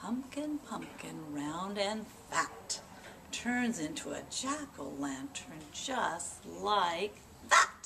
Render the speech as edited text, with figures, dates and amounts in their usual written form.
Pumpkin, pumpkin, round and fat, turns into a jack-o'-lantern just like that.